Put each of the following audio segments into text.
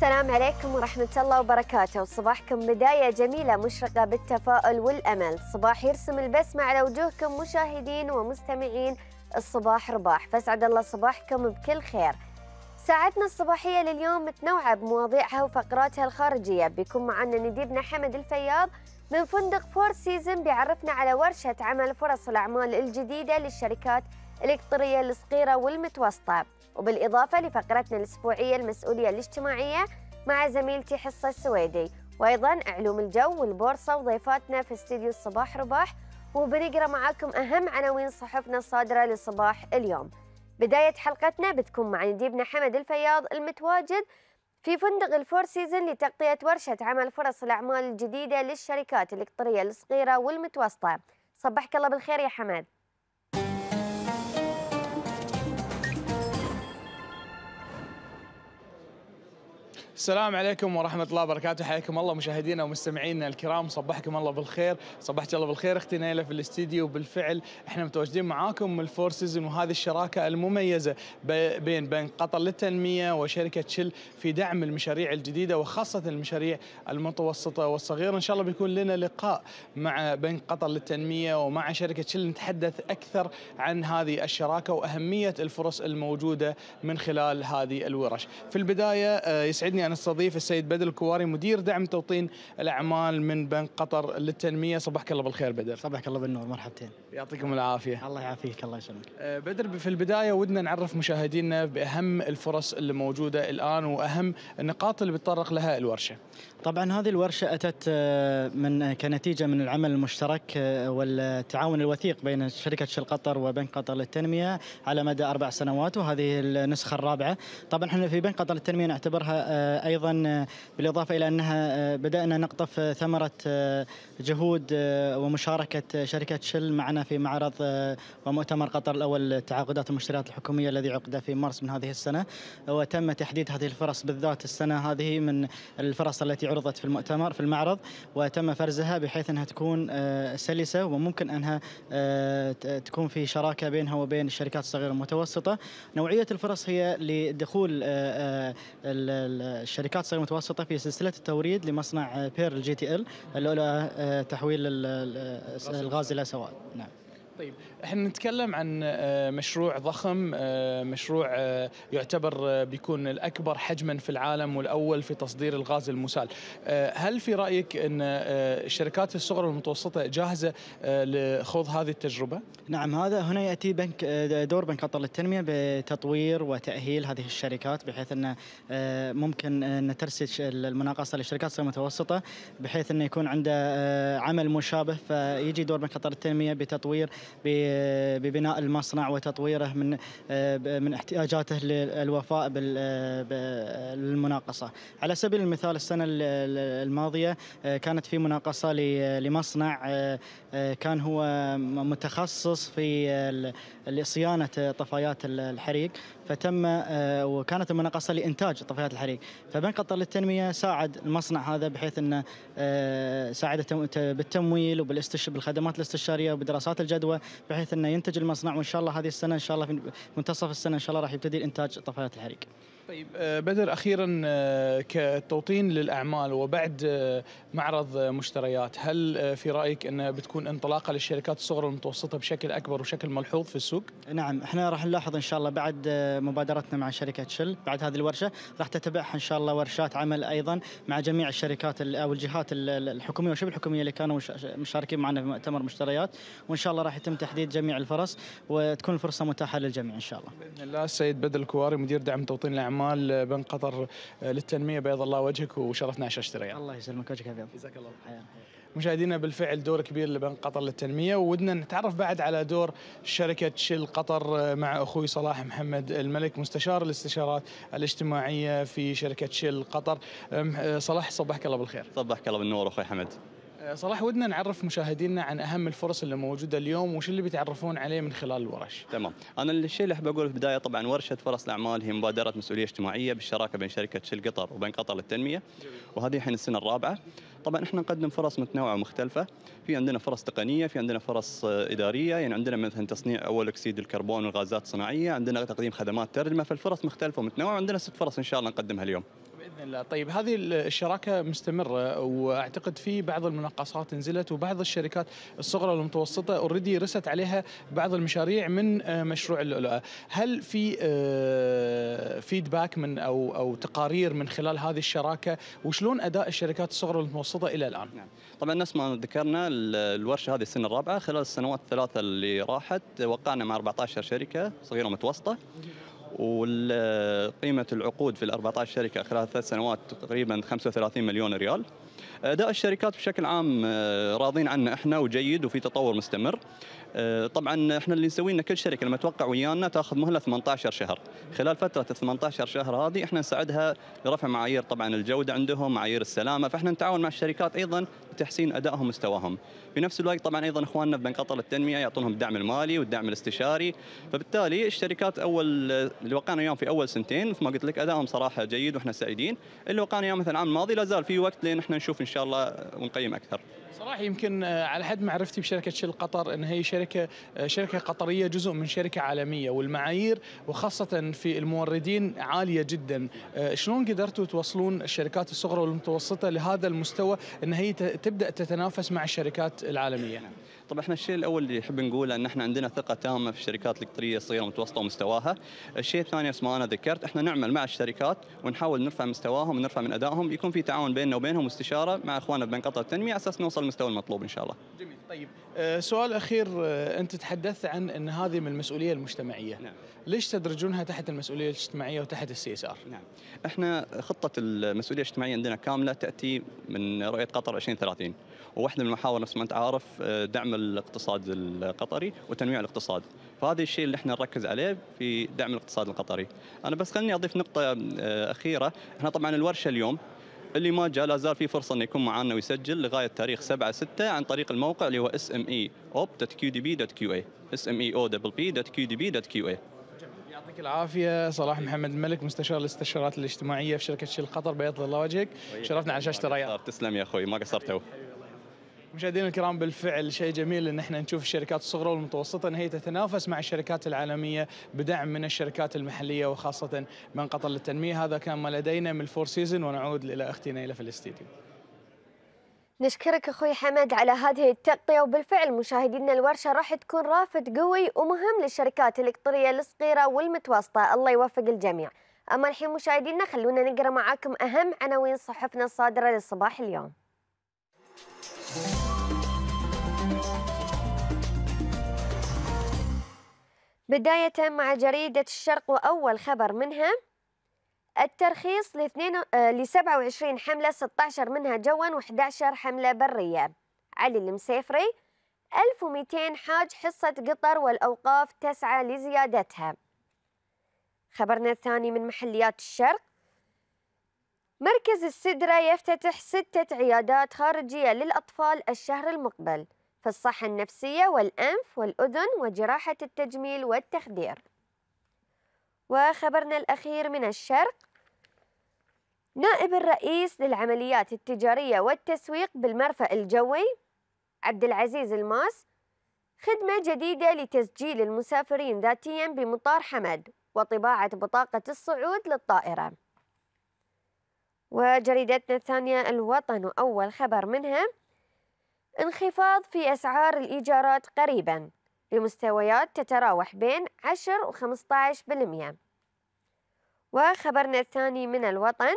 السلام عليكم ورحمة الله وبركاته، وصباحكم بداية جميلة مشرقة بالتفاؤل والأمل، صباح يرسم البسمة على وجوهكم مشاهدين ومستمعين. الصباح رباح، فاسعد الله صباحكم بكل خير. ساعتنا الصباحية لليوم متنوعة بمواضيعها وفقراتها الخارجية. بيكون معنا نديبنا حمد الفياض من فندق فور سيزن، بيعرفنا على ورشة عمل فرص الأعمال الجديدة للشركات الإقطارية الصغيرة والمتوسطة، وبالإضافة لفقرتنا الأسبوعية المسؤولية الاجتماعية مع زميلتي حصة السويدي، وأيضا علوم الجو والبورصة وضيفاتنا في استديو الصباح رباح، وبنقرأ معاكم أهم عناوين صحفنا الصادرة لصباح اليوم. بداية حلقتنا بتكون مع نديبنا حمد الفياض المتواجد في فندق الفور سيزن لتغطية ورشة عمل فرص الأعمال الجديدة للشركات الإقطارية الصغيرة والمتوسطة. صبحك الله بالخير يا حمد. السلام عليكم ورحمة الله وبركاته، حياكم الله مشاهدينا ومستمعينا الكرام، صبحكم الله بالخير، صبحت الله بالخير اختي نيلة في الاستديو. بالفعل احنا متواجدين معاكم من الفور سيزون، وهذه الشراكة المميزة بين قطر للتنمية وشركة شل في دعم المشاريع الجديدة وخاصة المشاريع المتوسطة والصغيرة. ان شاء الله بيكون لنا لقاء مع بين قطر للتنمية ومع شركة شل نتحدث أكثر عن هذه الشراكة وأهمية الفرص الموجودة من خلال هذه الورش. في البداية يسعدني أن استضيف السيد بدر الكواري مدير دعم توطين الأعمال من بنك قطر للتنمية. صبحك الله بالخير بدر. صبحك الله بالنور، مرحبتين. يعطيكم العافية. الله يعافيك، الله يسلمك. بدر، في البداية ودنا نعرف مشاهدينا بأهم الفرص اللي موجودة الآن وأهم النقاط اللي بتطرق لها الورشة. طبعا هذه الورشة أتت كنتيجة من العمل المشترك والتعاون الوثيق بين شركة شل قطر وبنك قطر للتنمية على مدى 4 سنوات، وهذه النسخة الرابعة. طبعا احنا في بنك قطر للتنمية نعتبرها أيضا بالإضافة إلى أنها بدأنا نقطف ثمرة جهود ومشاركة شركة شل معنا في معرض ومؤتمر قطر الأول للتعاقدات والمشتريات الحكومية الذي عقد في مارس من هذه السنة، وتم تحديد هذه الفرص بالذات السنة هذه من الفرص التي عرضت في المؤتمر في المعرض، وتم فرزها بحيث أنها تكون سلسة وممكن أنها تكون في شراكة بينها وبين الشركات الصغيرة والمتوسطة. نوعية الفرص هي لدخول الشركات الصغيرة والمتوسطة في سلسلة التوريد لمصنع بيرل جي تي ال اللي تحويل الغاز إلى سوائل. نعم. طيب، احنا نتكلم عن مشروع ضخم، مشروع يعتبر بيكون الأكبر حجما في العالم والأول في تصدير الغاز المسال. هل في رأيك أن الشركات الصغرى والمتوسطة جاهزة لخوض هذه التجربة؟ نعم، هنا يأتي دور بنك قطر للتنمية بتطوير وتأهيل هذه الشركات، بحيث أن ممكن أن ترسل المناقصة للشركات الصغيرة والمتوسطة بحيث أن يكون عنده عمل مشابه، فيجي دور بنك قطر للتنمية بتطوير ببناء المصنع وتطويره من احتياجاته للوفاء بالمناقصة. على سبيل المثال السنة الماضية كانت في مناقصة لمصنع كان هو متخصص في صيانة طفايات الحريق، وكانت المناقصة لإنتاج طفايات الحريق، فبنك قطر للتنمية ساعد المصنع هذا بحيث أنه ساعده بالتمويل بالخدمات الاستشارية وبدراسات الجدوى بحيث أنه ينتج المصنع، وإن شاء الله هذه السنة إن شاء الله في منتصف السنة إن شاء الله راح يبتدي إنتاج طفايات الحريق. طيب بدر، أخيرا كتوطين للأعمال وبعد معرض مشتريات، هل في رأيك أن بتكون انطلاقة للشركات الصغرى والمتوسطة بشكل أكبر وشكل ملحوظ في السوق؟ نعم، احنا راح نلاحظ إن شاء الله بعد مبادرتنا مع شركة شل بعد هذه الورشة راح تتبعها إن شاء الله ورشات عمل أيضا مع جميع الشركات أو الجهات الحكومية وشبه الحكومية اللي كانوا مشاركين معنا في مؤتمر مشتريات، وإن شاء الله راح يتم تحديد جميع الفرص وتكون الفرصة متاحة للجميع إن شاء الله بإذن الله. السيد بدر الكواري مدير دعم توطين الأعمال بنك قطر للتنمية، بيض الله وجهك وشرفنا على شاشة رياض. الله يسلمك، وجهك أبيض. جزاك الله خير. مشاهدينا، بالفعل دور كبير لبنك قطر للتنمية، وودنا نتعرف بعد على دور شركة شل قطر مع أخوي صلاح محمد الملك مستشار الاستشارات الاجتماعية في شركة شل قطر. صلاح، صبحك الله بالخير. صبحك الله بالنور أخوي حمد. صلاح، ودنا نعرف مشاهدينا عن أهم الفرص اللي موجودة اليوم وش اللي بيتعرفون عليه من خلال الورش. تمام، أنا الشيء اللي أحب أقوله في البداية طبعا ورشة فرص الأعمال هي مبادرة مسؤولية اجتماعية بالشراكة بين شركة شل قطر وبنك قطر للتنمية، وهذه الحين السنة الرابعة. طبعا احنا نقدم فرص متنوعة ومختلفة، في عندنا فرص تقنية، في عندنا فرص إدارية، يعني عندنا مثلا تصنيع أول أكسيد الكربون والغازات الصناعية، عندنا تقديم خدمات ترجمة، فالفرص مختلفة ومتنوعة، وعندنا 6 فرص إن شاء الله نقدمها اليوم. باذن الله. طيب هذه الشراكه مستمره، واعتقد في بعض المناقصات نزلت، وبعض الشركات الصغرى والمتوسطه اوريدي رست عليها بعض المشاريع من مشروع اللؤلؤه. هل في فيدباك من او تقارير من خلال هذه الشراكه، وشلون اداء الشركات الصغرى والمتوسطه الى الان؟ نعم. طبعا نفس ما ذكرنا الورشه هذه السنه الرابعه، خلال السنوات الثلاثه اللي راحت وقعنا مع 14 شركه صغيره ومتوسطه، وقيمه العقود في ال 14 شركه خلال 3 سنوات تقريبا 35 مليون ريال. اداء الشركات بشكل عام راضين عنه احنا وجيد وفي تطور مستمر. طبعا احنا اللي نسويه ان كل شركه لما توقع ويانا تاخذ مهله 18 شهر. خلال فتره ال 18 شهر هذه احنا نساعدها لرفع معايير طبعا الجوده عندهم، معايير السلامه، فاحنا نتعاون مع الشركات ايضا لتحسين ادائهم ومستواهم. في نفس الوقت طبعا ايضا اخواننا في بنك قطر للتنميه يعطونهم الدعم المالي والدعم الاستشاري، فبالتالي الشركات اللي وقعنا وياهم في اول سنتين مثل ما قلت لك ادائهم صراحه جيد واحنا سعيدين. اللي وقعنا وياهم مثلا العام الماضي لا زال في وقت لين احنا نشوف ان شاء الله ونقيم اكثر. صراحة يمكن على حد معرفتي بشركة شل قطر أن هي شركة قطرية جزء من شركة عالمية، والمعايير وخاصة في الموردين عالية جدا. شلون قدرتوا توصلون الشركات الصغرى والمتوسطة لهذا المستوى أن هي تبدأ تتنافس مع الشركات العالمية؟ طبعا احنا الشيء الاول اللي نحب نقوله ان احنا عندنا ثقه تامه في الشركات القطريه الصغيره والمتوسطه ومستواها. الشيء الثاني نفس ما انا ذكرت احنا نعمل مع الشركات ونحاول نرفع مستواهم ونرفع من ادائهم، يكون في تعاون بيننا وبينهم واستشاره مع اخواننا ببنك قطر التنميه على اساس نوصل للمستوى المطلوب ان شاء الله. جميل. طيب سؤال اخير، انت تحدثت عن ان هذه من المسؤوليه المجتمعيه. نعم. ليش تدرجونها تحت المسؤوليه الاجتماعيه وتحت السي اس ار؟ نعم. احنا خطه المسؤوليه الاجتماعيه عندنا كامله تاتي من رؤيه قطر 2030، وواحده من المحاور نفس ما انت عارف دعم الاقتصاد القطري وتنويع الاقتصاد، فهذا الشيء اللي احنا نركز عليه في دعم الاقتصاد القطري. انا بس خليني اضيف نقطه اخيره، احنا طبعا الورشه اليوم اللي ما جاء لا زال في فرصه انه يكون معنا ويسجل لغايه تاريخ 7/6 عن طريق الموقع اللي هو smeop.qdb.qa smeop.qdb.qa. يعطيك العافيه صلاح محمد الملك، مستشار الاستشارات الاجتماعيه في شركه شل قطر، بيض الله وجهك، شرفنا على شاشه الرياض. تسلم يا اخوي، ما قصرتوا. مشاهدينا الكرام، بالفعل شيء جميل ان احنا نشوف الشركات الصغرى والمتوسطه ان هي تتنافس مع الشركات العالميه بدعم من الشركات المحليه وخاصه من قطر للتنميه. هذا كان ما لدينا من الفور سيزون، ونعود الى اختي نيلة في الاستديو. نشكرك اخوي حمد على هذه التغطيه، وبالفعل مشاهدينا الورشه راح تكون رافد قوي ومهم للشركات القطريه الصغيره والمتوسطه، الله يوفق الجميع. اما الحين مشاهدينا خلونا نقرا معاكم اهم عناوين صحفنا الصادره للصباح اليوم. بداية مع جريدة الشرق، وأول خبر منها الترخيص ل 27 حملة، 16 منها جوا و11 حملة برية. علي المسيفري: 1200 حاج حصة قطر والأوقاف تسعى لزيادتها. خبرنا الثاني من محليات الشرق: مركز السدرة يفتتح 6 عيادات خارجية للأطفال الشهر المقبل في الصحة النفسية والأنف والأذن وجراحة التجميل والتخدير. وخبرنا الأخير من الشرق: نائب الرئيس للعمليات التجارية والتسويق بالمرفأ الجوي عبد العزيز الماس: خدمة جديدة لتسجيل المسافرين ذاتيا بمطار حمد وطباعة بطاقة الصعود للطائرة. وجريدتنا الثانية الوطن، وأول خبر منها انخفاض في أسعار الإيجارات قريبا لمستويات تتراوح بين 10 و 15%. وخبرنا الثاني من الوطن: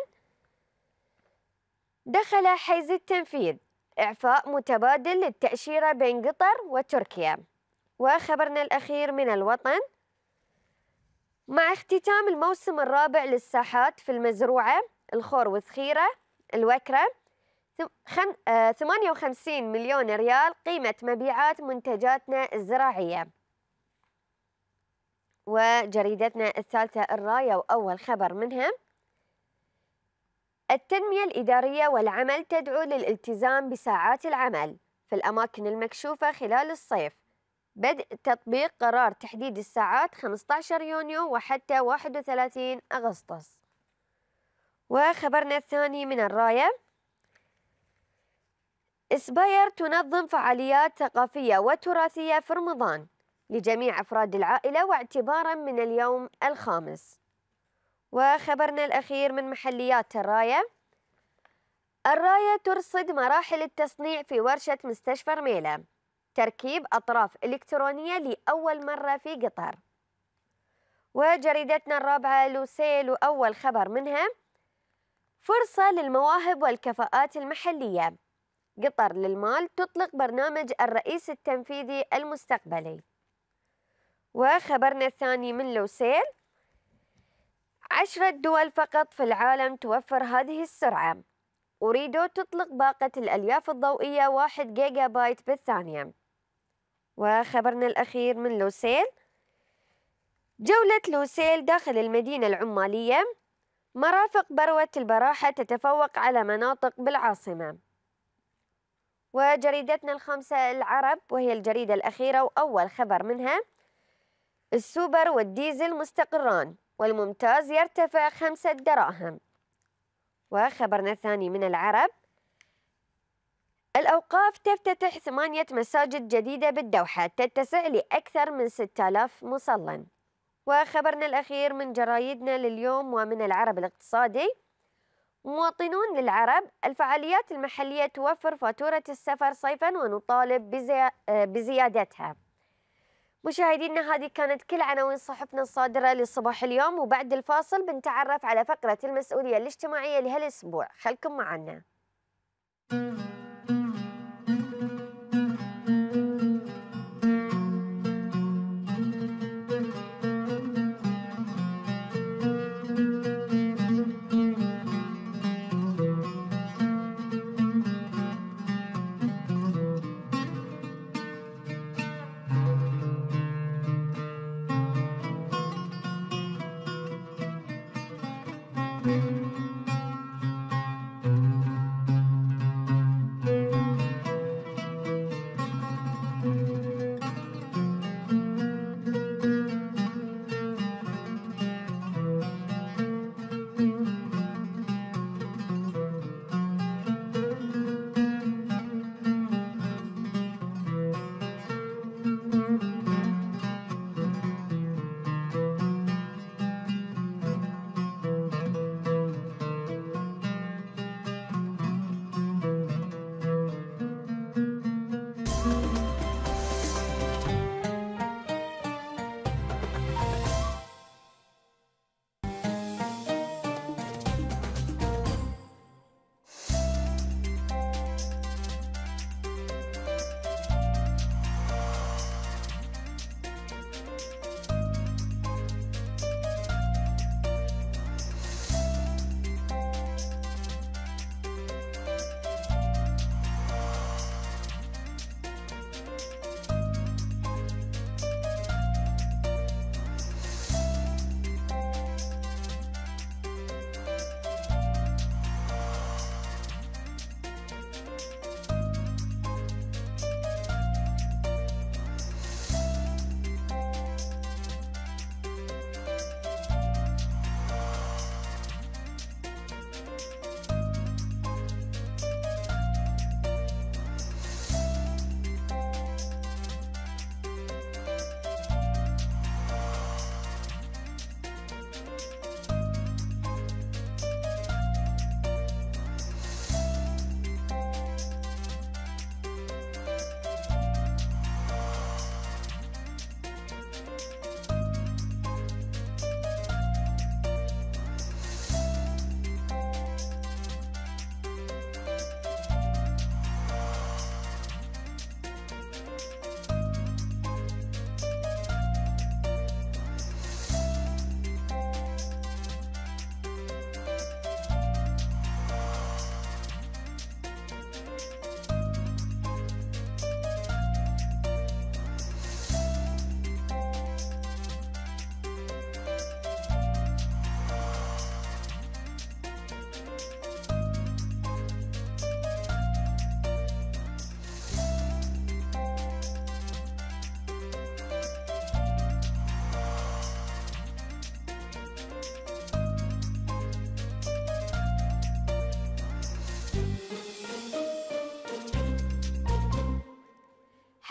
دخل حيز التنفيذ إعفاء متبادل للتأشيرة بين قطر وتركيا. وخبرنا الأخير من الوطن: مع اختتام الموسم الرابع للساحات في المزروعة الخور وذخيرة الوكرة 58 مليون ريال قيمة مبيعات منتجاتنا الزراعية. وجريدتنا الثالثة الراية، وأول خبر منها التنمية الإدارية والعمل تدعو للالتزام بساعات العمل في الأماكن المكشوفة خلال الصيف، بدء تطبيق قرار تحديد الساعات 15 يونيو وحتى 31 أغسطس. وخبرنا الثاني من الراية: إسباير تنظم فعاليات ثقافية وتراثية في رمضان لجميع أفراد العائلة واعتبارا من اليوم الخامس. وخبرنا الأخير من محليات الراية. الراية ترصد مراحل التصنيع في ورشة مستشفى رميلة، تركيب أطراف إلكترونية لأول مرة في قطر. وجريدتنا الرابعة لوسيل وأول خبر منها فرصة للمواهب والكفاءات المحلية، قطر للمال تطلق برنامج الرئيس التنفيذي المستقبلي. وخبرنا الثاني من لوسيل 10 دول فقط في العالم توفر هذه السرعة، أريدو تطلق باقة الألياف الضوئية 1 جيجا بايت بالثانية. وخبرنا الأخير من لوسيل جولة لوسيل داخل المدينة العمالية، مرافق بروة البراحة تتفوق على مناطق بالعاصمة. وجريدتنا الخامسة العرب وهي الجريدة الأخيرة وأول خبر منها السوبر والديزل مستقران والممتاز يرتفع 5 دراهم. وخبرنا الثاني من العرب الأوقاف تفتتح 8 مساجد جديدة بالدوحة تتسع لأكثر من 6000 مصلٍ. وخبرنا الأخير من جرايدنا لليوم ومن العرب الاقتصادي مواطنون للعرب الفعاليات المحلية توفر فاتورة السفر صيفا ونطالب بزيادتها. مشاهدينا هذه كانت كل عناوين صحفنا الصادرة لصباح اليوم، وبعد الفاصل بنتعرف على فقرة المسؤولية الاجتماعية لهالأسبوع، خلكم معنا.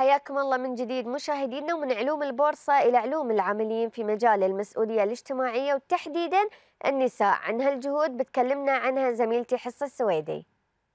حياكم الله من جديد مشاهدينا، ومن علوم البورصة إلى علوم العاملين في مجال المسؤولية الاجتماعية وتحديدا النساء. عن هالجهود بتكلمنا عنها زميلتي حصة السويدي.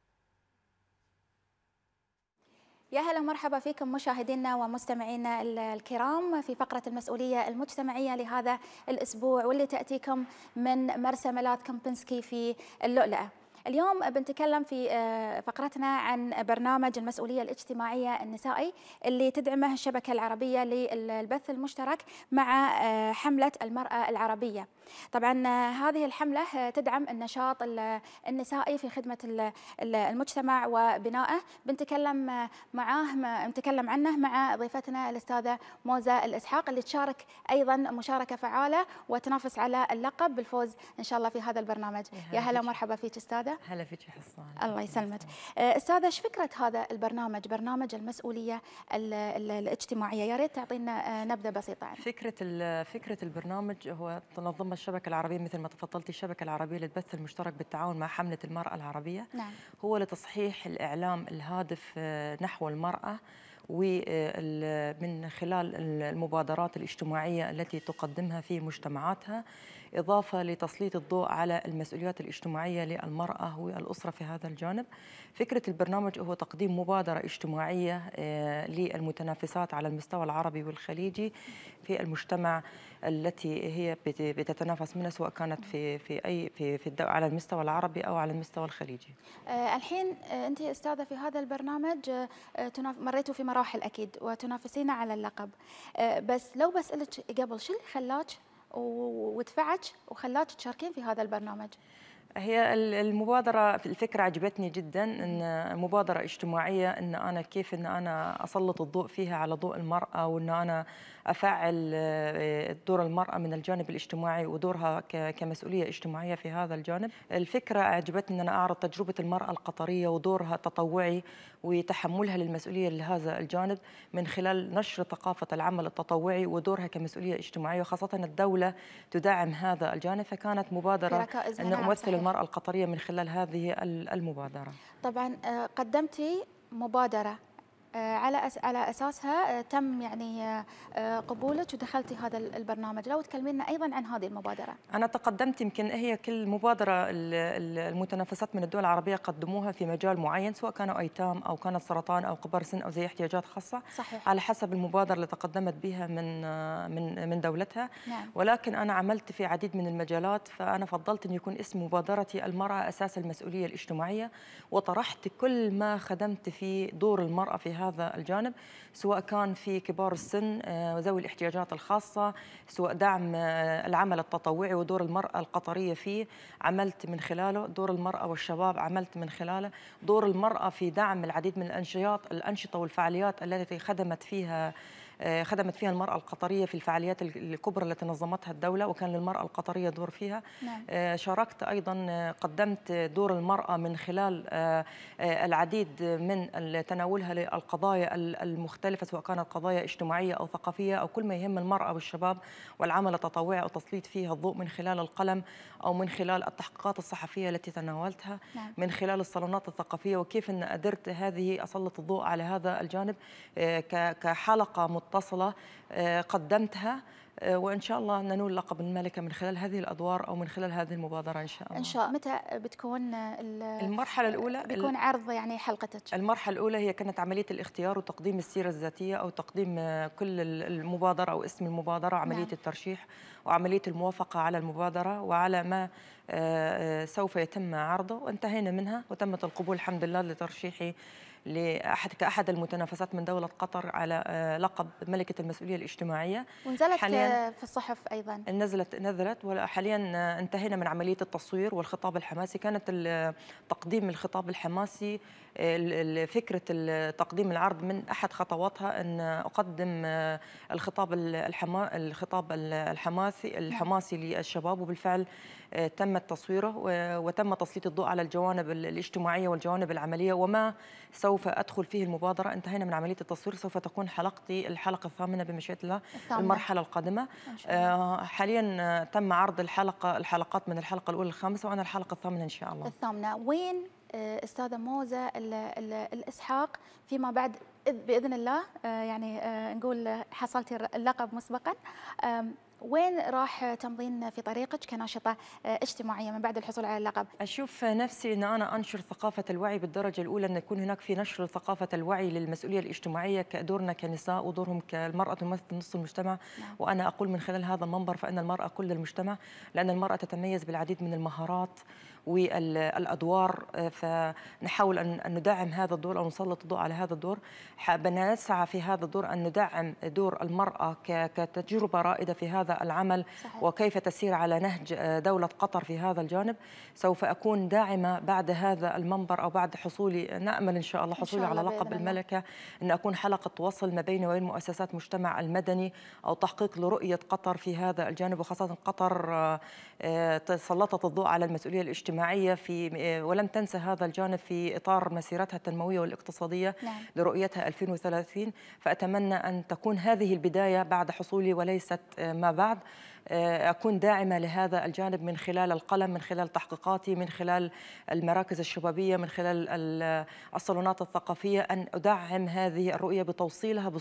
يا هلا ومرحبا فيكم مشاهدينا ومستمعينا الكرام في فقرة المسؤولية المجتمعية لهذا الأسبوع، واللي تأتيكم من مرسى ملاذ كامبنسكي في اللؤلؤة. اليوم بنتكلم في فقرتنا عن برنامج المسؤولية الاجتماعية النسائي اللي تدعمه الشبكة العربية للبث المشترك مع حملة المرأة العربية. طبعا هذه الحملة تدعم النشاط النسائي في خدمة المجتمع وبنائه. بنتكلم عنه مع ضيفتنا الأستاذة موزة الإسحاق، اللي تشارك أيضا مشاركة فعالة وتنافس على اللقب بالفوز إن شاء الله في هذا البرنامج. يا هلا ومرحبا فيك أستاذة. هلا فيك حصان. الله يسلمك. أستاذة، ايش فكرة هذا البرنامج، برنامج المسؤولية الاجتماعية؟ يا ريت تعطينا نبذة بسيطة عنه. فكرة البرنامج هو تنظمها الشبكة العربية مثل ما تفضلتي، الشبكة العربية للبث المشترك بالتعاون مع حملة المرأة العربية. نعم. هو لتصحيح الإعلام الهادف نحو المرأة، ومن خلال المبادرات الاجتماعية التي تقدمها في مجتمعاتها، إضافة لتسليط الضوء على المسؤوليات الاجتماعية للمرأة والأسرة في هذا الجانب. فكرة البرنامج هو تقديم مبادرة اجتماعية للمتنافسات على المستوى العربي والخليجي في المجتمع التي هي بتتنافس منها، سواء كانت على المستوى العربي أو على المستوى الخليجي. الحين أنت أستاذة في هذا البرنامج مريتوا في مراحل أكيد وتنافسين على اللقب، بس لو بسألك قبل، شو اللي خلاك ودفعك وخلاك تشاركين في هذا البرنامج؟ هي المبادرة، الفكرة عجبتني جدا، ان مبادرة اجتماعية، ان انا كيف ان انا اسلط الضوء فيها على ضوء المرأة، وان انا افعل دور المرأة من الجانب الاجتماعي ودورها كمسؤولية اجتماعية في هذا الجانب. الفكرة عجبتني ان انا اعرض تجربة المرأة القطرية ودورها التطوعي وتحملها للمسؤولية لهذا الجانب من خلال نشر ثقافة العمل التطوعي ودورها كمسؤولية اجتماعية، وخاصة الدولة تدعم هذا الجانب، فكانت مبادرة أن أمثل المرأة القطرية من خلال هذه المبادرة. طبعا قدمتي مبادرة على أساسها تم يعني قبولك ودخلتي هذا البرنامج. لو تكلمينا أيضا عن هذه المبادرة. أنا تقدمت، يمكن هي كل مبادرة المتنافسات من الدول العربية قدموها في مجال معين، سواء كانوا أيتام أو كانت سرطان أو كبار سن أو ذوي احتياجات خاصة. صحيح. على حسب المبادرة اللي تقدمت بها من دولتها. نعم. ولكن أنا عملت في عديد من المجالات، فأنا فضلت أن يكون اسم مبادرتي المرأة أساس المسؤولية الاجتماعية، وطرحت كل ما خدمت في دور المرأة في هذا الجانب، سواء كان في كبار السن وذوي الاحتياجات الخاصة، سواء دعم العمل التطوعي ودور المرأة القطرية فيه عملت من خلاله، دور المرأة والشباب عملت من خلاله، دور المرأة في دعم العديد من الأنشطة والفعاليات التي خدمت فيها المرأة القطرية في الفعاليات الكبرى التي نظمتها الدولة، وكان للمرأة القطرية دور فيها. نعم. شاركت أيضا، قدمت دور المرأة من خلال العديد من تناولها للقضايا المختلفة، سواء كانت قضايا اجتماعية أو ثقافية أو كل ما يهم المرأة والشباب، والعمل التطوعي أو تسليط فيها الضوء من خلال القلم أو من خلال التحقيقات الصحفية التي تناولتها. نعم. من خلال الصالونات الثقافية، وكيف أن قدرت هذه أسلط الضوء على هذا الجانب كحلقة متصلة قدمتها، وإن شاء الله ننول لقب الملكة من خلال هذه الأدوار أو من خلال هذه المبادرة إن شاء الله. إن شاء الله. متى بتكون المرحلة الأولى؟ بيكون عرض يعني حلقتك. المرحلة الأولى هي كانت عملية الاختيار وتقديم السيرة الذاتية أو تقديم كل المبادرة أو اسم المبادرة وعملية نعم. الترشيح وعملية الموافقة على المبادرة وعلى ما سوف يتم عرضه، وانتهينا منها وتمت القبول الحمد لله لترشيحي كأحد المتنافسات من دولة قطر على لقب ملكة المسؤولية الاجتماعية. ونزلت في الصحف أيضا. نزلت وحاليا انتهينا من عملية التصوير والخطاب الحماسي. كانت تقديم الخطاب الحماسي، فكرة تقديم العرض من أحد خطواتها أن أقدم الخطاب الحماسي للشباب، وبالفعل تم تصويره وتم تسليط الضوء على الجوانب الاجتماعية والجوانب العملية وما سوف أدخل فيه المبادرة. انتهينا من عملية التصوير، سوف تكون حلقتي الحلقة الثامنة بمشيئة الله المرحلة القادمة. حاليا تم عرض الحلقات من الحلقة الأولى الخامسة، وأنا الحلقة الثامنة إن شاء الله. الثامنة. وين أستاذة موزة الإسحاق فيما بعد بإذن الله يعني نقول حصلتي اللقب مسبقا، وين راح تمضين في طريقك كناشطة اجتماعية من بعد الحصول على اللقب؟ أشوف نفسي أن أنا أنشر ثقافة الوعي بالدرجة الأولى، أن يكون هناك في نشر ثقافة الوعي للمسؤولية الاجتماعية كدورنا كنساء ودورهم كالمرأة تمثل نصف المجتمع. نعم. وأنا أقول من خلال هذا المنبر فإن المرأة كل المجتمع، لأن المرأة تتميز بالعديد من المهارات والأدوار، فنحاول أن ندعم هذا الدور أو نسلط الضوء على هذا الدور. نسعى في هذا الدور أن ندعم دور المرأة كتجربة رائدة في هذا العمل. صحيح. وكيف تسير على نهج دولة قطر في هذا الجانب. سوف أكون داعمة بعد هذا المنبر أو بعد حصولي، نأمل إن شاء الله حصولي على لقب الملكة، أن أكون حلقة وصل ما بيني وبين مؤسسات المجتمع المدني أو تحقيق لرؤية قطر في هذا الجانب. وخاصة قطر سلطت الضوء على المسؤولية الاجتماعية ولم تنسى هذا الجانب في إطار مسيرتها التنموية والاقتصادية. نعم. لرؤيتها 2030. فأتمنى أن تكون هذه البداية بعد حصولي وليست ما بعد. أكون داعمة لهذا الجانب من خلال القلم، من خلال تحقيقاتي، من خلال المراكز الشبابية، من خلال الصالونات الثقافية، أن أدعم هذه الرؤية بتوصيلها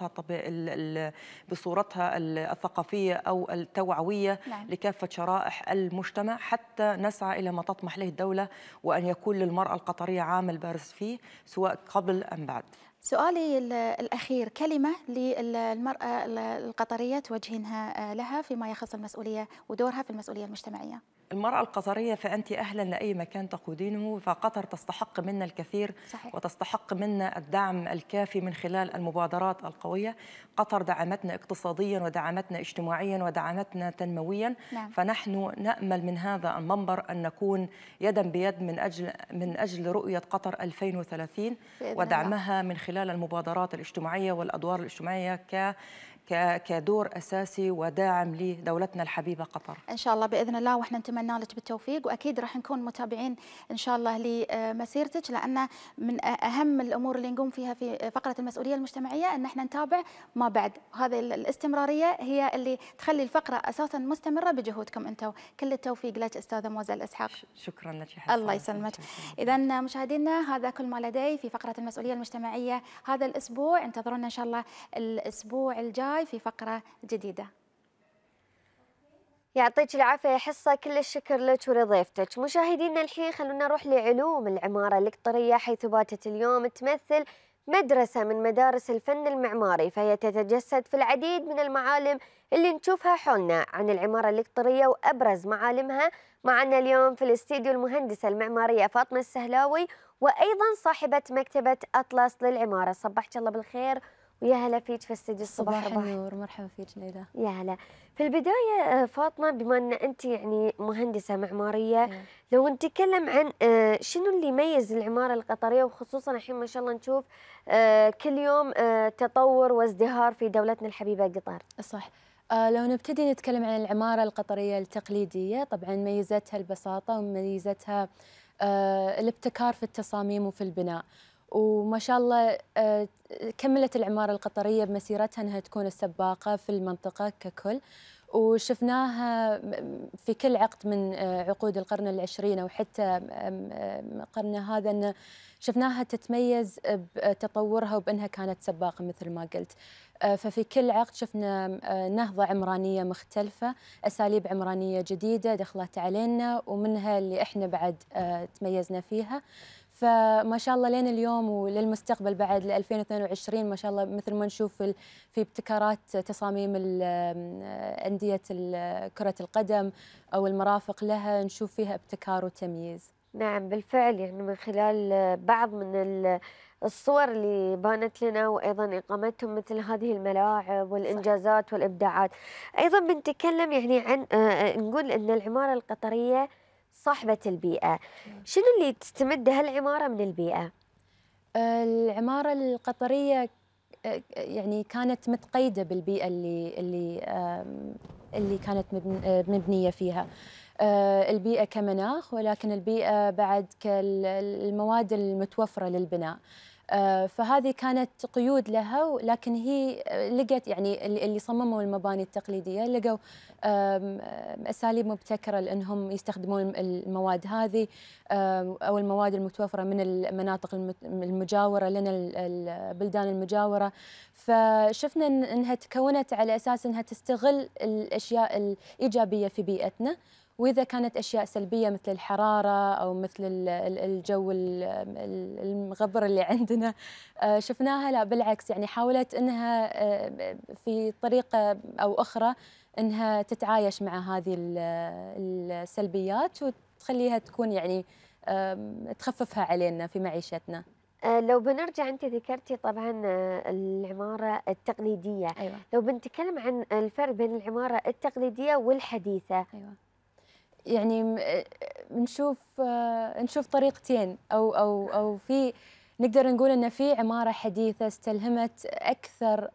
بصورتها الثقافية أو التوعوية. نعم. لكافة شرائح المجتمع، حتى نسعى إلى ما تطمح له الدولة، وأن يكون للمرأة القطرية عامل بارز فيه سواء قبل أم بعد. سؤالي الأخير، كلمة للمرأة القطرية توجهينها لها فيما يخص المسؤولية ودورها في المسؤولية المجتمعية. المرأة القطرية فأنت أهلا لأي مكان تقودينه، فقطر تستحق منا الكثير. صحيح. وتستحق منا الدعم الكافي من خلال المبادرات القوية. قطر دعمتنا اقتصاديا ودعمتنا اجتماعيا ودعمتنا تنمويا. نعم. فنحن نأمل من هذا المنبر أن نكون يدا بيد من أجل رؤية قطر 2030 ودعمها من خلال المبادرات الاجتماعية والأدوار الاجتماعية كدور أساسي وداعم لدولتنا الحبيبة قطر. إن شاء الله بإذن الله، وإحنا نتمنى لك بالتوفيق، وأكيد راح نكون متابعين إن شاء الله لمسيرتك، لأن من أهم الأمور اللي نقوم فيها في فقرة المسؤولية المجتمعية أن احنا نتابع ما بعد. هذه الاستمرارية هي اللي تخلي الفقرة أساسا مستمرة بجهودكم أنتم. كل التوفيق لك أستاذة موزة إسحاق. شكرا لك يا حسن. الله يسلمك. إذا مشاهدينا، هذا كل ما لدي في فقرة المسؤولية المجتمعية هذا الأسبوع. انتظرونا إن شاء الله الأسبوع الجاي في فقرة جديدة. يعطيك العافية حصة، كل الشكر لك ولضيفتك. مشاهدينا الحين خلونا نروح لعلوم العمارة القطرية، حيث باتت اليوم تمثل مدرسة من مدارس الفن المعماري، فهي تتجسد في العديد من المعالم اللي نشوفها حولنا عن العمارة القطرية وأبرز معالمها. معنا اليوم في الاستديو المهندسة المعمارية فاطمة السهلاوي، وأيضا صاحبة مكتبة أطلس للعمارة. صبحك الله بالخير ويا هلا فيك في استديو الصباح. صباح النور، مرحبا فيك ليلى. يا هلا. في البداية فاطمة، بما أن أنت يعني مهندسة معمارية، لو نتكلم عن شنو اللي يميز العمارة القطرية، وخصوصا الحين ما شاء الله نشوف كل يوم تطور وازدهار في دولتنا الحبيبة قطر. صح. لو نبتدي نتكلم عن العمارة القطرية التقليدية، طبعا ميزتها البساطة وميزتها الابتكار في التصاميم وفي البناء. وما شاء الله كملت العمارة القطرية بمسيرتها أنها تكون السباقة في المنطقة ككل، وشفناها في كل عقد من عقود القرن العشرين أو حتى قرننا هذا، أن شفناها تتميز بتطورها وبأنها كانت سباقة مثل ما قلت. ففي كل عقد شفنا نهضة عمرانية مختلفة، أساليب عمرانية جديدة دخلت علينا، ومنها اللي إحنا بعد تميزنا فيها. فما شاء الله لين اليوم وللمستقبل بعد ل 2022 ما شاء الله، مثل ما نشوف في ابتكارات تصاميم أندية كرة القدم أو المرافق لها، نشوف فيها ابتكار وتمييز. نعم بالفعل، يعني من خلال بعض من الصور اللي بانت لنا، وأيضا إقامتهم مثل هذه الملاعب والإنجازات والإبداعات. أيضا بنتكلم يعني عن نقول أن العمارة القطرية صاحبة البيئة. شنو اللي تستمد هالعمارة من البيئة؟ العمارة القطرية يعني كانت متقيدة بالبيئة اللي كانت مبنية فيها. البيئة كمناخ، ولكن البيئة بعد كالمواد المتوفرة للبناء. فهذه كانت قيود لها، لكن هي لقت يعني اللي صمموا المباني التقليدية لقوا أساليب مبتكرة لأنهم يستخدمون المواد هذه أو المواد المتوفرة من المناطق المجاورة لنا، البلدان المجاورة. فشفنا أنها تكونت على أساس أنها تستغل الأشياء الإيجابية في بيئتنا، وإذا كانت أشياء سلبية مثل الحرارة أو مثل الجو المغبر اللي عندنا شفناها لا بالعكس، يعني حاولت أنها في طريقة أو أخرى أنها تتعايش مع هذه السلبيات وتخليها تكون يعني تخففها علينا في معيشتنا. لو بنرجع، أنت ذكرتي طبعا العمارة التقليدية. أيوة. لو بنتكلم عن الفرق بين العمارة التقليدية والحديثة. أيوة. يعني نشوف طريقتين او في نقدر نقول ان في عمارة حديثة استلهمت اكثر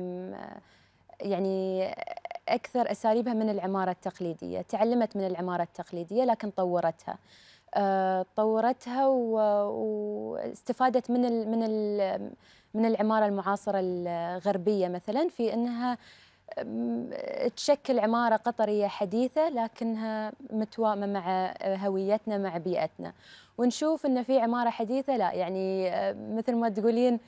يعني اكثر اساليبها من العمارة التقليدية، تعلمت من العمارة التقليدية لكن طورتها واستفادت من العمارة المعاصرة الغربية مثلا في انها تشكل عمارة قطرية حديثة لكنها متوائمة مع هويتنا مع بيئتنا. ونشوف أن في عمارة حديثة لا يعني مثل ما تقولين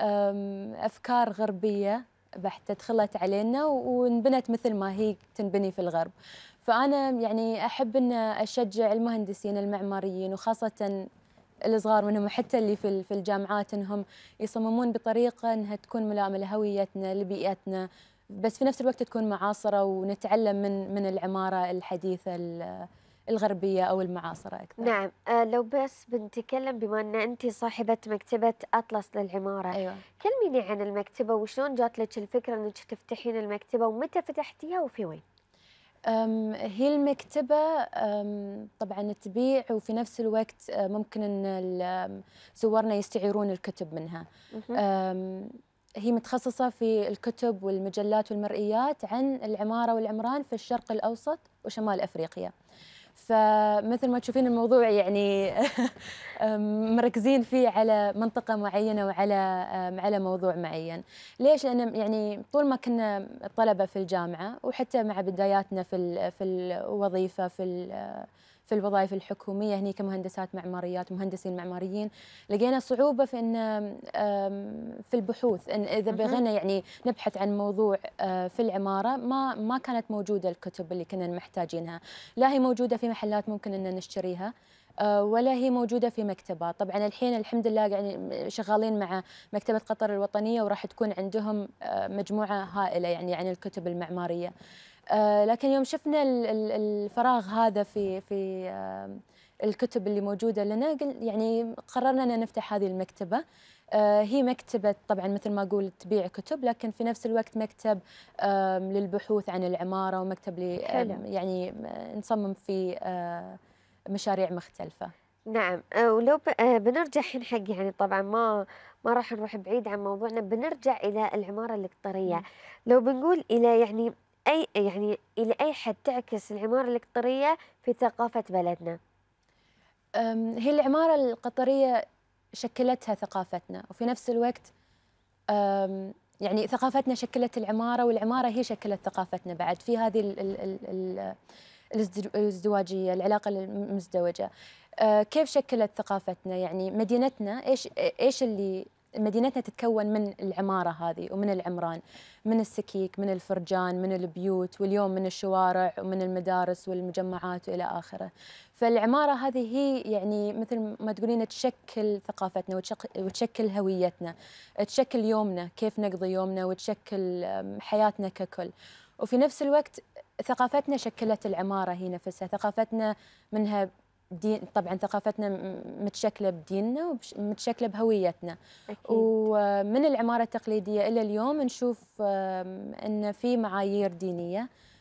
أفكار غربية بحتة دخلت علينا وانبنت مثل ما هي تنبني في الغرب. فأنا يعني أحب أن أشجع المهندسين المعماريين وخاصة الصغار منهم حتى اللي في الجامعات أنهم يصممون بطريقة أنها تكون ملائمة لهويتنا لبيئتنا، بس في نفس الوقت تكون معاصرة ونتعلم من العمارة الحديثة الغربية أو المعاصرة أكثر. نعم. لو بس بنتكلم بما أن أنت صاحبة مكتبة أطلس للعمارة. أيوة. كلميني عن المكتبة وشلون جات لك الفكرة أنك تفتحين المكتبة ومتى فتحتيها وفي وين؟ هي المكتبة طبعا تبيع وفي نفس الوقت ممكن أن زوارنا يستعيرون الكتب منها. هي متخصصة في الكتب والمجلات والمرئيات عن العمارة والعمران في الشرق الأوسط وشمال أفريقيا. فمثل ما تشوفين الموضوع يعني مركزين فيه على منطقة معينة وعلى موضوع معين. ليش؟ لأن يعني طول ما كنا طلبة في الجامعة وحتى مع بداياتنا في الوظيفة في الوظائف الحكومية هني كمهندسات معماريات ومهندسين معماريين، لقينا صعوبة في إن في البحوث، إن إذا بغينا يعني نبحث عن موضوع في العمارة ما كانت موجودة الكتب اللي كنا محتاجينها، لا هي موجودة في محلات ممكن إن نشتريها ولا هي موجودة في مكتبات. طبعا الحين الحمد لله يعني شغالين مع مكتبة قطر الوطنية وراح تكون عندهم مجموعة هائلة يعني عن الكتب المعمارية. لكن يوم شفنا الفراغ هذا في الكتب اللي موجودة لنا يعني قررنا أن نفتح هذه المكتبة. هي مكتبة طبعا مثل ما أقول تبيع كتب، لكن في نفس الوقت مكتب للبحوث عن العمارة ومكتب يعني نصمم في مشاريع مختلفة. نعم. ولو بنرجع الحين حق يعني طبعا ما راح نروح بعيد عن موضوعنا، بنرجع إلى العمارة القطرية. لو بنقول إلى يعني إلى أي حد تعكس العمارة القطرية في ثقافة بلدنا؟ هي العمارة القطرية شكلتها ثقافتنا وفي نفس الوقت يعني ثقافتنا شكلت العمارة والعمارة هي شكلت ثقافتنا بعد في هذه الازدواجية، العلاقة المزدوجة. كيف شكلت ثقافتنا؟ يعني مدينتنا ايش اللي مدينتنا تتكون من العمارة هذه ومن العمران، من السكيك، من الفرجان، من البيوت، واليوم من الشوارع ومن المدارس والمجمعات وإلى آخره. فالعمارة هذه هي يعني مثل ما تقولين تشكل ثقافتنا وتشكل هويتنا، تشكل يومنا كيف نقضي يومنا وتشكل حياتنا ككل. وفي نفس الوقت ثقافتنا شكلت العمارة هي نفسها، ثقافتنا منها دين، طبعا ثقافتنا متشكلة بديننا ومتشكلة بهويتنا. أكيد. ومن العمارة التقليدية إلى اليوم نشوف أن في معايير دينية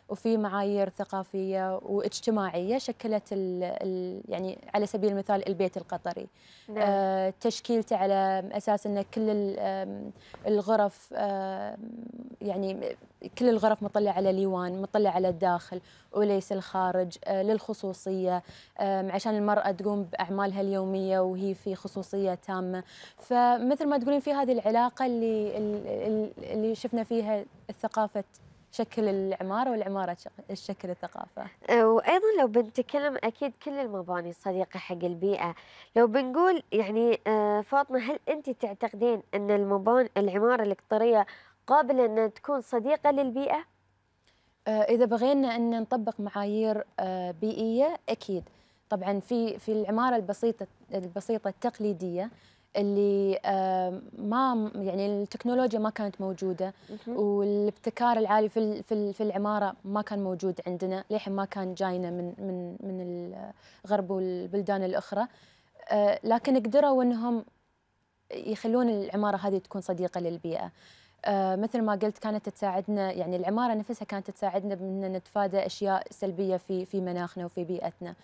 وفي معايير ثقافية واجتماعية شكلت يعني على سبيل المثال البيت القطري. نعم. تشكيلته على أساس أن كل الغرف يعني كل الغرف مطلة على ليوان، مطلة على الداخل وليس الخارج، للخصوصية، عشان المرأة تقوم بأعمالها اليومية وهي في خصوصية تامة. فمثل ما تقولين في هذه العلاقة اللي شفنا فيها الثقافة شكل العمارة، والعمارة تشكل الثقافة. وأيضا لو بنتكلم أكيد كل المباني صديقة حق البيئة، لو بنقول يعني فاطمة، هل أنت تعتقدين أن العمارة القطرية قابلة أن تكون صديقة للبيئة؟ إذا بغينا أن نطبق معايير بيئية أكيد. طبعا في العمارة البسيطة التقليدية اللي ما يعني التكنولوجيا ما كانت موجودة، والابتكار العالي في العمارة ما كان موجود عندنا، للحين ما كان جاينا من الغرب والبلدان الأخرى، لكن قدروا أنهم يخلون العمارة هذه تكون صديقة للبيئة. مثل ما قلت كانت تساعدنا، يعني العمارة نفسها كانت تساعدنا بأن نتفادى أشياء سلبية في مناخنا وفي بيئتنا.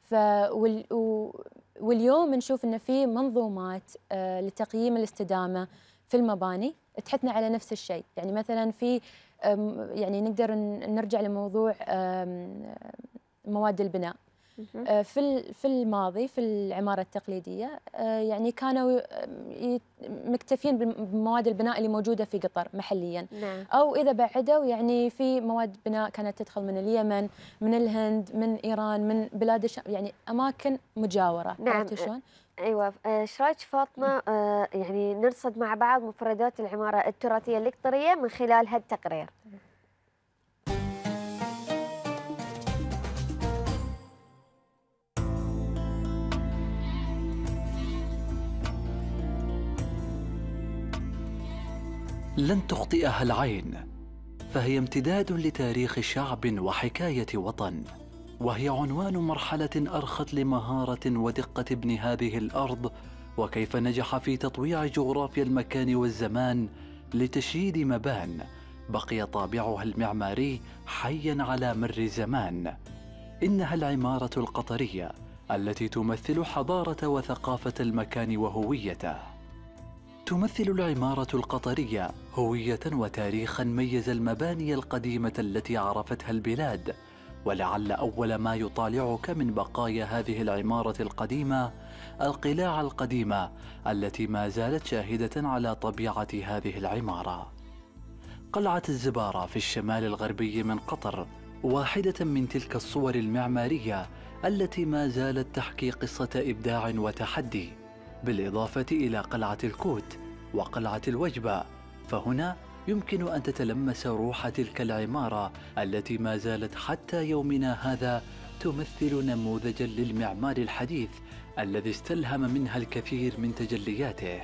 واليوم نشوف أن في منظومات لتقييم الاستدامة في المباني تحثنا على نفس الشيء. يعني مثلا في يعني نقدر نرجع لموضوع مواد البناء. في الماضي في العمارة التقليدية يعني كانوا مكتفين بمواد البناء اللي موجودة في قطر محليا. نعم. أو إذا بعدوا يعني في مواد بناء كانت تدخل من اليمن، من الهند، من إيران، من بلاد الشام، يعني أماكن مجاورة. نعم. عرفتي شلون؟ أيوة. إيش رايك فاطمة يعني نرصد مع بعض مفردات العمارة التراثية القطرية من خلال هالتقرير؟ لن تخطئها العين، فهي امتداد لتاريخ شعب وحكاية وطن، وهي عنوان مرحلة أرخت لمهارة ودقة ابن هذه الأرض، وكيف نجح في تطويع جغرافيا المكان والزمان لتشييد مبان بقي طابعها المعماري حيا على مر الزمان. إنها العمارة القطرية التي تمثل حضارة وثقافة المكان وهويته. تمثل العمارة القطرية هوية وتاريخا ميز المباني القديمة التي عرفتها البلاد، ولعل أول ما يطالعك من بقايا هذه العمارة القديمة القلاع القديمة التي ما زالت شاهدة على طبيعة هذه العمارة. قلعة الزبارة في الشمال الغربي من قطر واحدة من تلك الصور المعمارية التي ما زالت تحكي قصة إبداع وتحدي، بالإضافة إلى قلعة الكوت وقلعة الوجبة. فهنا يمكن أن تتلمس روح تلك العمارة التي ما زالت حتى يومنا هذا تمثل نموذجاً للمعمار الحديث الذي استلهم منها الكثير من تجلياته.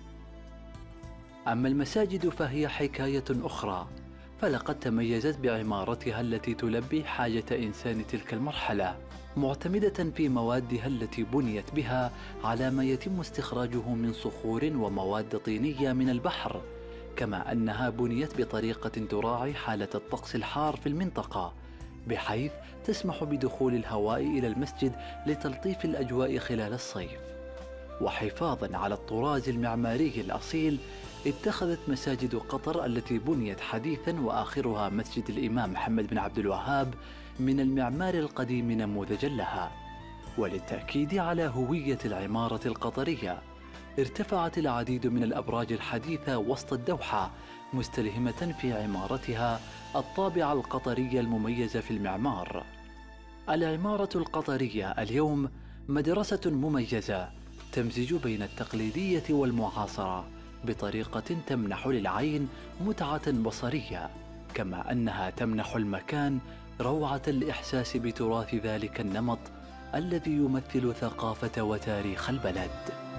أما المساجد فهي حكاية أخرى، فلقد تميزت بعمارتها التي تلبي حاجة إنسان تلك المرحلة، معتمدة في موادها التي بنيت بها على ما يتم استخراجه من صخور ومواد طينية من البحر، كما أنها بنيت بطريقة تراعي حالة الطقس الحار في المنطقة، بحيث تسمح بدخول الهواء إلى المسجد لتلطيف الأجواء خلال الصيف. وحفاظاً على الطراز المعماري الأصيل، اتخذت مساجد قطر التي بنيت حديثاً وآخرها مسجد الإمام محمد بن عبد الوهاب من المعمار القديم نموذجاً لها. وللتأكيد على هوية العمارة القطرية، ارتفعت العديد من الأبراج الحديثة وسط الدوحة، مستلهمة في عمارتها الطابع القطري المميز في المعمار. العمارة القطرية اليوم مدرسة مميزة تمزج بين التقليدية والمعاصرة بطريقة تمنح للعين متعة بصرية، كما أنها تمنح المكان روعة الإحساس بتراث ذلك النمط الذي يمثل ثقافة وتاريخ البلد.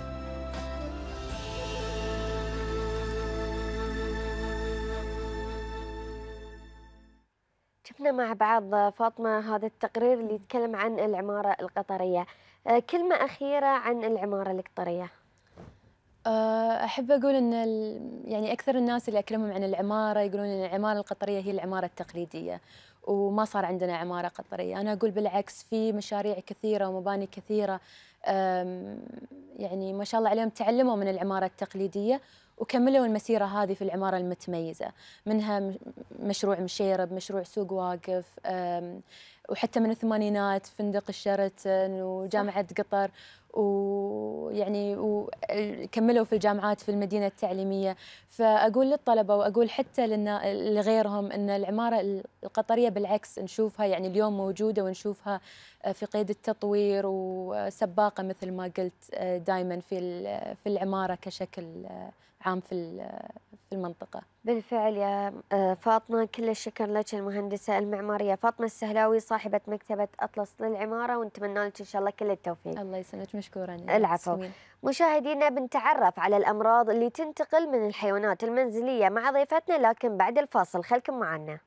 شفنا مع بعض فاطمة هذا التقرير اللي يتكلم عن العمارة القطرية. كلمة أخيرة عن العمارة القطرية. أحب أقول أن يعني أكثر الناس اللي أكلمهم عن العمارة يقولون أن العمارة القطرية هي العمارة التقليدية، وما صار عندنا عمارة قطرية. أنا أقول بالعكس، في مشاريع كثيرة ومباني كثيرة يعني ما شاء الله عليهم تعلموا من العمارة التقليدية وكملوا المسيرة هذه في العمارة المتميزة، منها مشروع مشيرب، مشروع سوق واقف، وحتى من الثمانينات فندق الشيراتون وجامعة قطر، ويعني وكملوا في الجامعات في المدينة التعليمية. فأقول للطلبة وأقول حتى لغيرهم أن العمارة القطرية بالعكس نشوفها يعني اليوم موجودة، ونشوفها في قيد التطوير وسباقة مثل ما قلت دائما في العمارة كشكل عام في المنطقة. بالفعل يا فاطمة، كل الشكر لك المهندسة المعمارية فاطمة السهلاوي صاحبة مكتبة أطلس للعمارة، ونتمنى لك إن شاء الله كل التوفيق. الله يسلمك، مشكورة. العفو. مشاهدينا بنتعرف على الأمراض اللي تنتقل من الحيوانات المنزلية مع ضيفتنا، لكن بعد الفاصل خلكم معنا.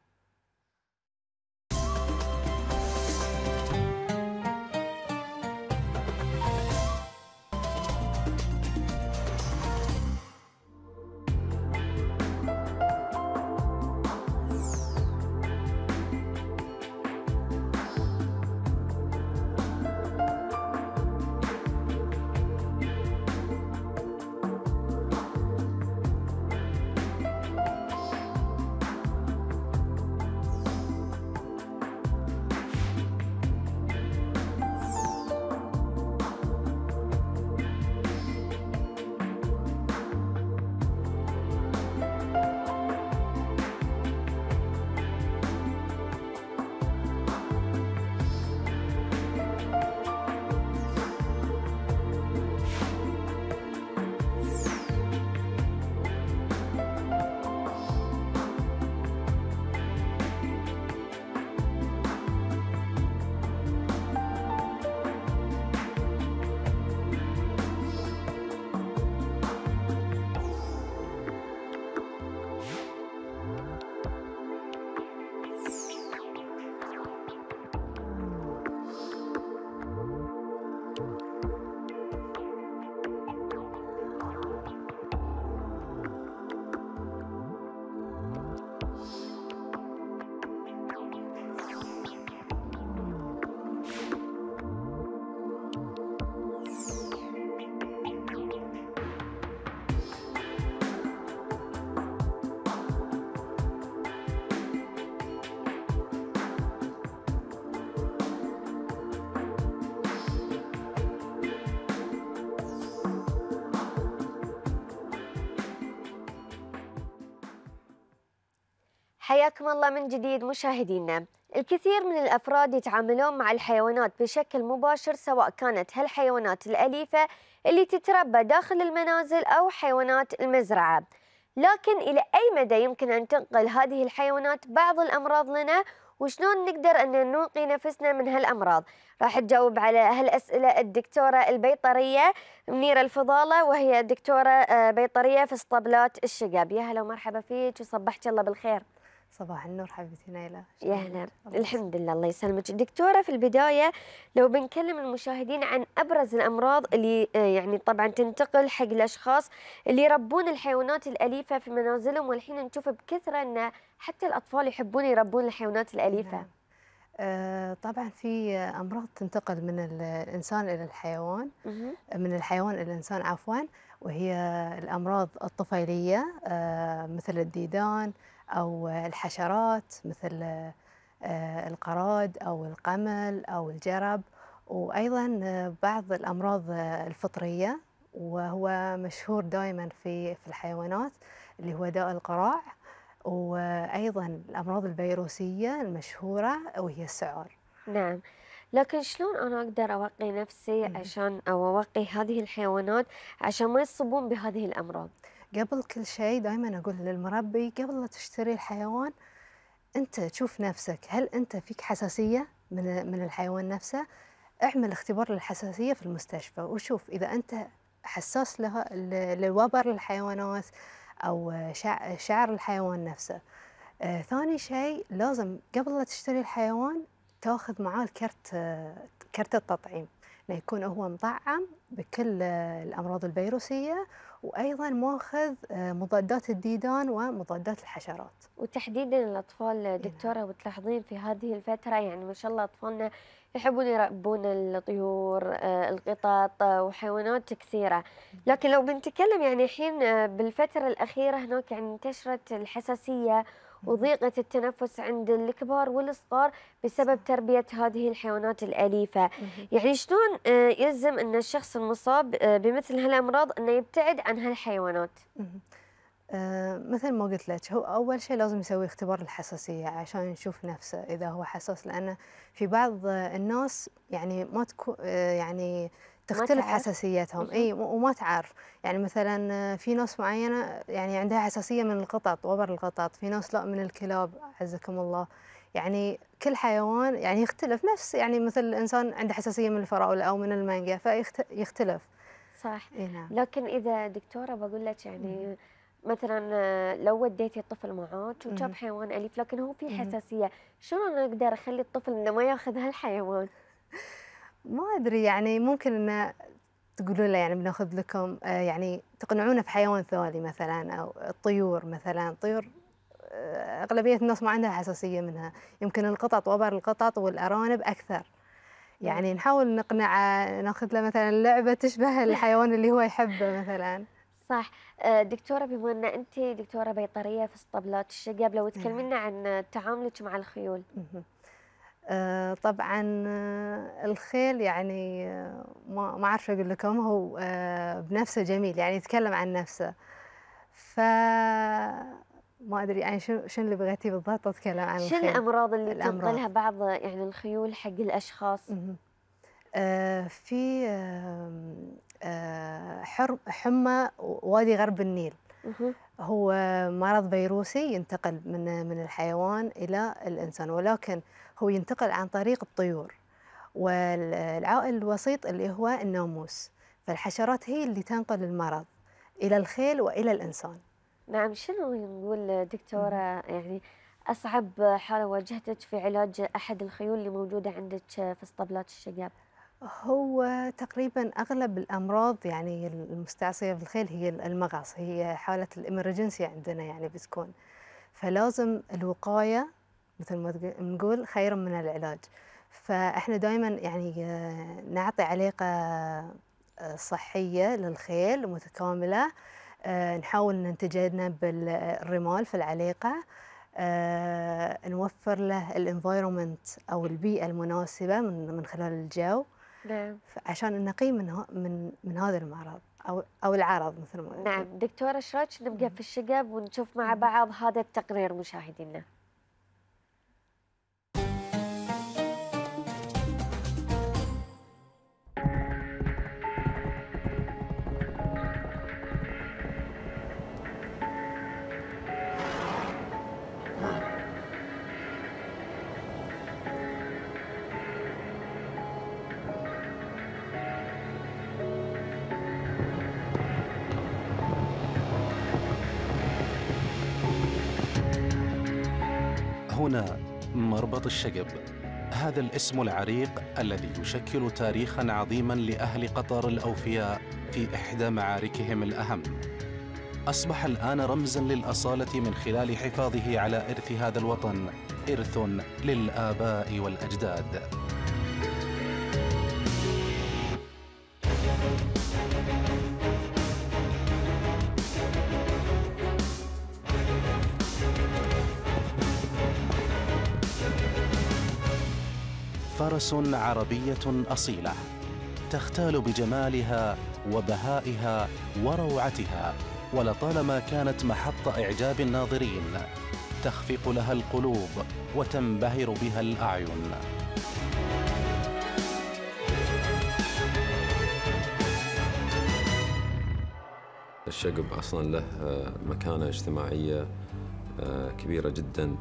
حياكم الله من جديد مشاهدينا. الكثير من الأفراد يتعاملون مع الحيوانات بشكل مباشر، سواء كانت هالحيوانات الأليفة اللي تتربى داخل المنازل أو حيوانات المزرعة، لكن إلى أي مدى يمكن أن تنقل هذه الحيوانات بعض الأمراض لنا، وشلون نقدر أن نوقي نفسنا من هالأمراض؟ راح تجاوب على هالأسئلة الدكتورة البيطرية منيرة الفضالة، وهي دكتورة بيطرية في اسطبلات الشقاب. يا هلا ومرحبا فيك وصبحت الله بالخير. صباح النور حبيبتي نايلة. يا هلا. الحمد لله، الله يسلمك. دكتورة، في البداية لو بنكلم المشاهدين عن أبرز الأمراض اللي يعني طبعا تنتقل حق الأشخاص اللي يربون الحيوانات الأليفة في منازلهم، والحين نشوف بكثرة أن حتى الأطفال يحبون يربون الحيوانات الأليفة. نعم. طبعا في أمراض تنتقل من الإنسان إلى الحيوان، من الحيوان إلى الإنسان عفوا، وهي الأمراض الطفيلية مثل الديدان أو الحشرات مثل القراد أو القمل أو الجرب، وأيضا بعض الأمراض الفطرية، وهو مشهور دائما في الحيوانات اللي هو داء القراع، وأيضا الأمراض الفيروسية المشهورة وهي السعار. نعم، لكن شلون أنا أقدر أوقي نفسي عشان أو أوقي هذه الحيوانات عشان ما يصابون بهذه الأمراض؟ قبل كل شيء دائما أقول للمربي قبل لا تشتري الحيوان أنت تشوف نفسك، هل أنت فيك حساسية من الحيوان نفسه؟ اعمل اختبار للحساسية في المستشفى وشوف إذا أنت حساس للوبر الحيوانات أو شعر الحيوان نفسه. ثاني شيء لازم قبل لا تشتري الحيوان تاخذ معاه كرت التطعيم، انه يكون هو مطعم بكل الامراض الفيروسيه، وايضا ماخذ مضادات الديدان ومضادات الحشرات. وتحديدا الاطفال دكتوره، وتلاحظين في هذه الفتره يعني ما شاء الله اطفالنا يحبون يربون الطيور، القطط وحيوانات كثيره، لكن لو بنتكلم يعني الحين بالفتره الاخيره هناك يعني انتشرت الحساسيه وضيقة التنفس عند الكبار والصغار بسبب تربية هذه الحيوانات الأليفة. يعني شلون يلزم أن الشخص المصاب بمثل هالأمراض أنه يبتعد عن هالحيوانات؟ مثل ما قلت لك، هو أول شيء لازم يسوي اختبار الحساسية عشان يشوف نفسه إذا هو حساس، لأن في بعض الناس يعني ما تكون يعني تختلف حساسيتهم، اي وما تعرف. يعني مثلا في ناس معينه يعني عندها حساسيه من القطط، وبر القطط، في ناس لا من الكلاب عزكم الله. يعني كل حيوان يعني يختلف، نفس يعني مثل الانسان عنده حساسيه من الفراوله او من المانجا فيختلف. صح. نعم. لكن اذا دكتوره بقول لك يعني مثلا لو وديتي الطفل معك وشاف حيوان اليف لكن هو في حساسيه، شلون اقدر اخلي الطفل انه ما ياخذ هالحيوان؟ ما ادري، يعني ممكن ان تقولوا له يعني بناخذ لكم يعني تقنعونه في حيوان ثاني مثلا، او الطيور مثلا. الطيور اغلبيه الناس ما عندها حساسيه منها، يمكن القطط وبر القطط والارانب اكثر. يعني نحاول نقنعه، ناخذ له مثلا لعبه تشبه الحيوان اللي هو يحبه مثلا. صح. دكتورة، بما أن أنت دكتورة بيطرية في اسطبلات الشقب، لو تكلمينا عن تعاملك مع الخيول. طبعا الخيل يعني ما أعرف أقول لكم، هو بنفسه جميل، يعني يتكلم عن نفسه. ما أدري يعني شو اللي بغيتي بالضبط أتكلم عن الخيل. شو الأمراض اللي تنقلها بعض يعني الخيول حق الأشخاص؟ في حمى وادي غرب النيل. هو مرض فيروسي ينتقل من الحيوان إلى الإنسان، ولكن هو ينتقل عن طريق الطيور والعائل الوسيط اللي هو الناموس. فالحشرات هي اللي تنقل المرض إلى الخيل وإلى الإنسان. نعم. شنو نقول دكتورة يعني أصعب حالة واجهتك في علاج أحد الخيول اللي موجودة عندك في اسطبلات الشقب؟ هو تقريبا أغلب الأمراض يعني المستعصية في الخيل هي المغص، هي حالة الإمرجنسي عندنا يعني بتكون، فلازم الوقاية مثل ما نقول خير من العلاج. فإحنا دائما يعني نعطي عليقة صحية للخيل متكاملة، نحاول نتجنب الرمال في العليقة، نوفر له الانفايرومنت أو البيئة المناسبة من خلال الجو. نعم. عشان نقي من هذا المرض او العرض مثل ما. نعم. دكتورة، ايش رايك نبقى في الشقب ونشوف مع بعض هذا التقرير مشاهدينا؟ هنا مربط الشقب، هذا الاسم العريق الذي يشكل تاريخاً عظيماً لأهل قطر الأوفياء في إحدى معاركهم الأهم. أصبح الآن رمزاً للأصالة من خلال حفاظه على إرث هذا الوطن، إرث للآباء والأجداد. فرس عربية أصيلة تختال بجمالها وبهائها وروعتها، ولطالما كانت محط إعجاب الناظرين، تخفق لها القلوب وتنبهر بها الأعين. الشقب أصلاً له مكانة اجتماعية كبيرة جداً،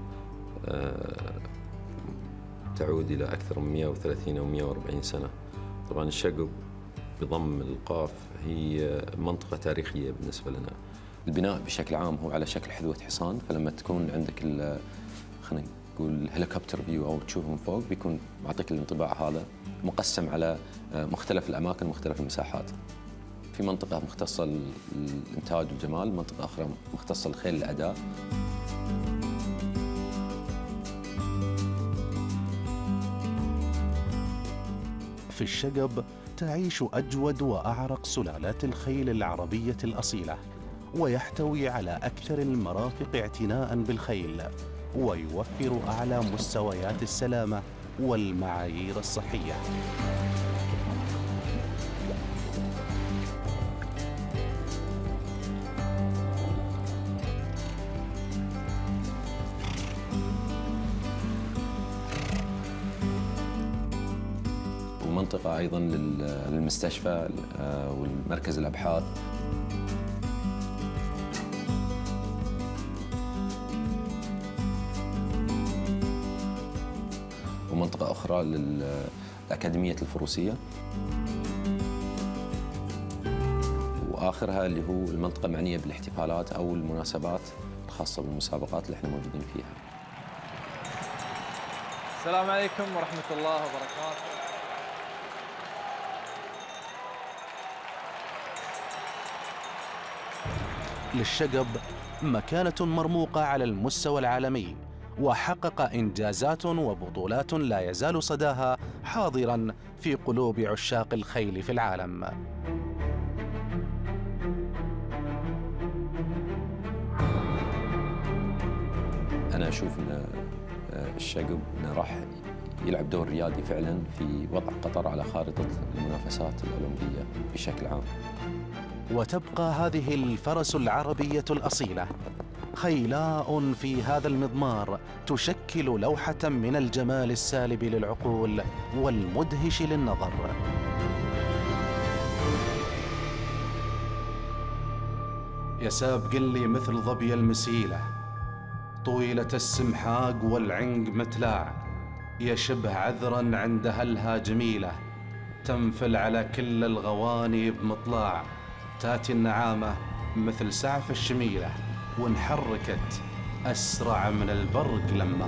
تعود إلى أكثر من 130 أو 140 سنة. طبعاً الشقب بضم القاف هي منطقة تاريخية بالنسبة لنا. البناء بشكل عام هو على شكل حذوة حصان، فلما تكون عندك خلينا نقول الهليكوبتر فيو أو تشوفه من فوق بيكون معطيك الانطباع هذا مقسم على مختلف الأماكن ومختلف المساحات. في منطقة مختصة للإنتاج والجمال، منطقة أخرى مختصة للخيل الأداء. في الشقب تعيش أجود وأعرق سلالات الخيل العربية الأصيلة، ويحتوي على أكثر المرافق اعتناء بالخيل، ويوفر أعلى مستويات السلامة والمعايير الصحية. ومنطقة أيضاً للمستشفى والمركز الأبحاث. ومنطقة أخرى للأكاديمية الفروسية. وآخرها اللي هو المنطقة المعنية بالاحتفالات أو المناسبات الخاصة بالمسابقات اللي احنا موجودين فيها. السلام عليكم ورحمة الله وبركاته. للشقب مكانة مرموقة على المستوى العالمي، وحقق إنجازات وبطولات لا يزال صداها حاضراً في قلوب عشاق الخيل في العالم. أنا أشوف أن الشقب راح يلعب دور ريادي فعلاً في وضع قطر على خارطة المنافسات الأولمبية بشكل عام. وتبقى هذه الفرس العربية الأصيلة خيلاء في هذا المضمار، تشكل لوحة من الجمال السالب للعقول والمدهش للنظر. يساب قلي مثل ظبي المسيلة، طويلة السمحاق والعنق متلاع، يشبه عذرا عند هلها جميلة، تنفل على كل الغواني بمطلاع، تاتي النعامة مثل سعف الشميلة، وانحركت أسرع من البرق لماع.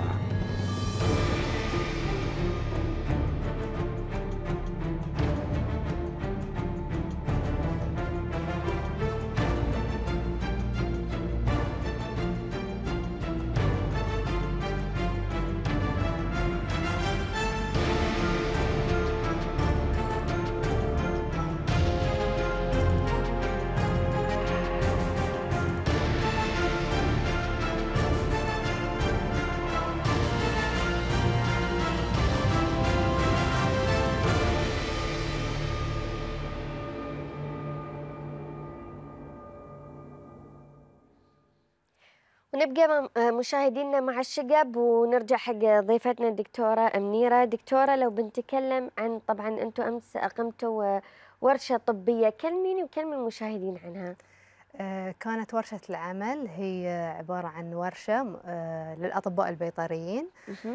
ونبقى مشاهدينا مع الشقب ونرجع حق ضيفتنا الدكتورة منيرة. دكتورة، لو بنتكلم عن، طبعا أنتم أمس أقمتوا ورشة طبية، كلميني وكلمي المشاهدين عنها. كانت ورشة العمل هي عبارة عن ورشة للأطباء البيطريين،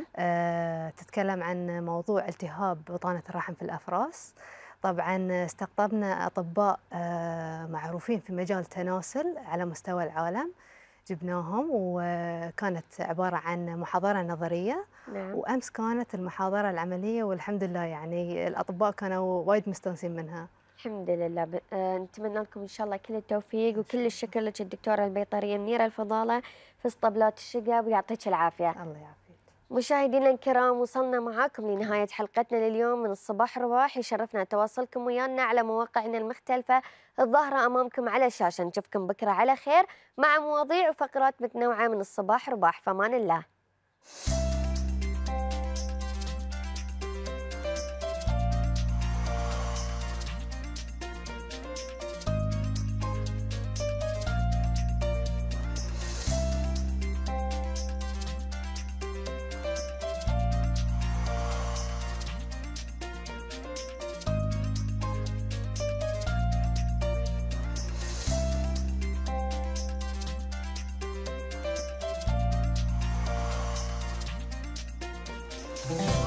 تتكلم عن موضوع التهاب بطانة الرحم في الأفراس. طبعا استقطبنا أطباء معروفين في مجال التناسل على مستوى العالم، جبناهم وكانت عبارة عن محاضرة نظرية. نعم. وأمس كانت المحاضرة العملية، والحمد لله يعني الأطباء كانوا وايد مستانسين منها. الحمد لله. نتمنى لكم إن شاء الله كل التوفيق وكل الشكر لك الدكتورة البيطرية منيرة الفضالة في اسطبلات الشقب، ويعطيك العافية. الله يعافيك. مشاهدينا الكرام، وصلنا معاكم لنهاية حلقتنا لليوم من الصباح رباح. يشرفنا تواصلكم ويانا على مواقعنا المختلفة الظاهرة أمامكم على الشاشة. نشوفكم بكرة على خير مع مواضيع وفقرات متنوعة من الصباح رباح. فمان الله. Thank you.